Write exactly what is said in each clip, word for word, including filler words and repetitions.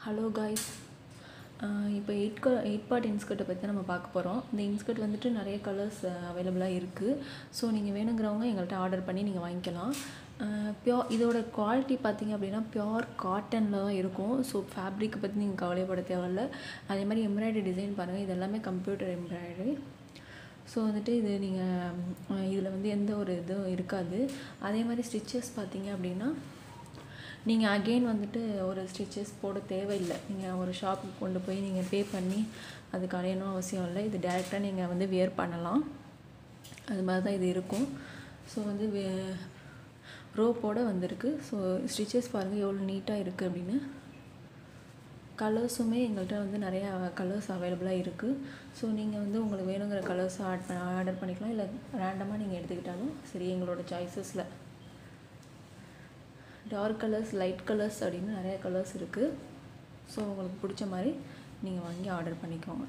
Hello guys, இப்போ eight க eight part இன்ஸ்கர்ட்டை பற்றி நம்ம பார்க்க போகிறோம். இந்த இன்ஸ்கர்ட் வந்துட்டு நிறைய கலர்ஸ் அவைலபிளாக இருக்குது. ஸோ நீங்கள் வேணுங்கிறவங்க எங்கள்கிட்ட ஆர்டர் பண்ணி நீங்கள் வாங்கிக்கலாம். பியோர் இதோட குவாலிட்டி பார்த்திங்க அப்படின்னா பியோர் காட்டனில் தான் இருக்கும். ஸோ ஃபேப்ரிக்கை பற்றி நீங்கள் கவலைப்பட தேவையில்ல. அதே மாதிரி எம்ப்ராய்டரி டிசைன் பாருங்கள், இது எல்லாமே கம்ப்யூட்டர் எம்ப்ராய்டரி. ஸோ வந்துட்டு இது நீங்கள் இதில் வந்து எந்த ஒரு இதுவும் இருக்காது. அதே மாதிரி ஸ்டிச்சஸ் பார்த்திங்க அப்படின்னா நீங்கள் அகெயின் வந்துட்டு ஒரு ஸ்டிச்சஸ் போட தேவையில்லை. நீங்கள் ஒரு ஷாப்புக்கு கொண்டு போய் நீங்கள் பே பண்ணி அதுக்கு அலையணும் அவசியம் இல்லை. இது டேரெக்டாக நீங்கள் வந்து வியர் பண்ணலாம். அது மாதிரி தான் இது இருக்கும். ஸோ வந்து வே ரோப்போடு வந்திருக்கு. ஸோ ஸ்டிச்சஸ் பாருங்கள் எவ்வளோ நீட்டாக இருக்குது அப்படின்னு. கலர்ஸுமே எங்கள்கிட்ட வந்து நிறையா கலர்ஸ் அவைலபிளாக இருக்குது. ஸோ நீங்கள் வந்து உங்களுக்கு வேணுங்கிற கலர்ஸ் ஆட் ஆர்டர் பண்ணிக்கலாம். இல்லை ரேண்டமாக நீங்கள் எடுத்துக்கிட்டாலும் சரி, எங்களோட சாய்ஸஸில் டார்க் கலர்ஸ், லைட் கலர்ஸ் அப்படின்னு நிறைய கலர்ஸ் இருக்குது. ஸோ உங்களுக்கு பிடிச்ச மாதிரி நீங்கள் வாங்கி ஆர்டர் பண்ணிக்கோங்க.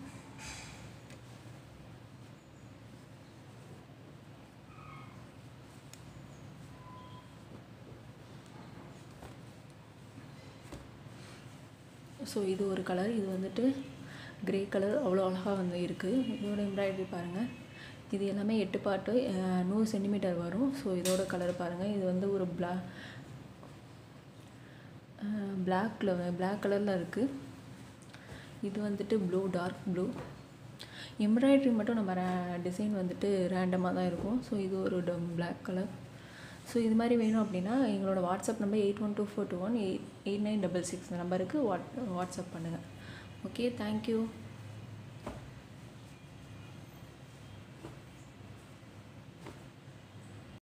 ஸோ இது ஒரு கலர், இது வந்துட்டு கிரே கலர், அவ்வளோ அழகாக வந்து இருக்குது. இதோட எம்ப்ராய்டரி பாருங்கள். இது எல்லாமே எட்டு பாட்டு நூறு சென்டிமீட்டர் வரும். ஸோ இதோட கலர் பாருங்கள். இது வந்து ஒரு பிளா பிளாக்ல பிளாக் கலரில் இருக்குது. இது வந்துட்டு ப்ளூ, டார்க் ப்ளூ. எம்ப்ராய்டரி மட்டும் நம்ம டிசைன் வந்துட்டு ரேண்டமாக தான் இருக்கும். ஸோ இது ஒரு பிளாக் கலர். ஸோ இது மாதிரி வேணும் அப்படின்னா எங்களோட WhatsApp number eight one two four two one eight eight nine double six நம்பருக்கு வாட் வாட்ஸ்அப் பண்ணுங்கள். Okay, thank you.